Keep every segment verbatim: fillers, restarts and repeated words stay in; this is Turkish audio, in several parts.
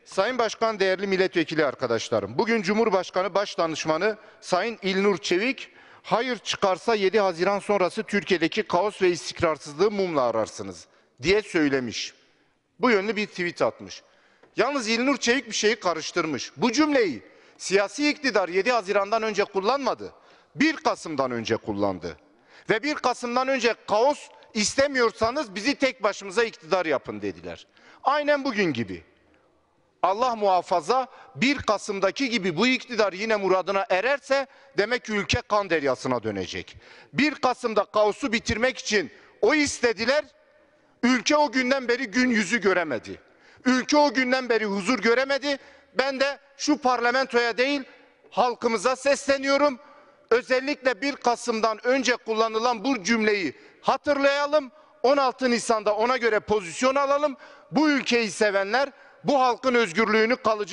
Sayın Başkan, değerli milletvekili arkadaşlarım, bugün Cumhurbaşkanı Başdanışmanı Sayın İlnur Çevik, hayır çıkarsa yedi Haziran sonrası Türkiye'deki kaos ve istikrarsızlığı mumla ararsınız diye söylemiş. Bu yönlü bir tweet atmış. Yalnız İlnur Çevik bir şeyi karıştırmış. Bu cümleyi siyasi iktidar yedi Haziran'dan önce kullanmadı. bir Kasım'dan önce kullandı. Ve bir Kasım'dan önce kaos istemiyorsanız bizi tek başımıza iktidar yapın dediler. Aynen bugün gibi. Allah muhafaza bir Kasım'daki gibi bu iktidar yine muradına ererse demek ki ülke kan deryasına dönecek. bir Kasım'da kaosu bitirmek için o istediler. Ülke o günden beri gün yüzü göremedi. Ülke o günden beri huzur göremedi. Ben de şu parlamentoya değil halkımıza sesleniyorum. Özellikle bir Kasım'dan önce kullanılan bu cümleyi hatırlayalım. on altı Nisan'da ona göre pozisyon alalım. Bu ülkeyi sevenler bu halkın özgürlüğünü kalıcı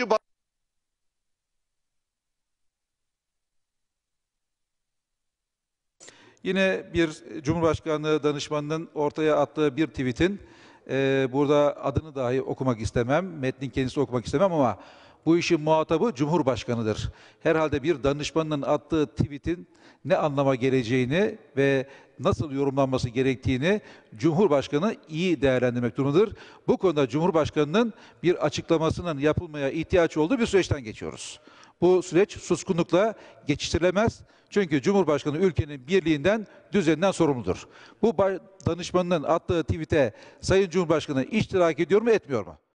Yine bir Cumhurbaşkanlığı danışmanının ortaya attığı bir tweetin e, burada adını dahi okumak istemem, metnin kendisi okumak istemem ama bu işin muhatabı Cumhurbaşkanıdır. Herhalde bir danışmanın attığı tweetin ne anlama geleceğini ve nasıl yorumlanması gerektiğini Cumhurbaşkanı iyi değerlendirmek durumundadır. Bu konuda Cumhurbaşkanının bir açıklamasının yapılmaya ihtiyaç olduğu bir süreçten geçiyoruz. Bu süreç suskunlukla geçiştirilemez. Çünkü Cumhurbaşkanı ülkenin birliğinden, düzeninden sorumludur. Bu danışmanının attığı tweet'e Sayın Cumhurbaşkanı iştirak ediyor mu, etmiyor mu?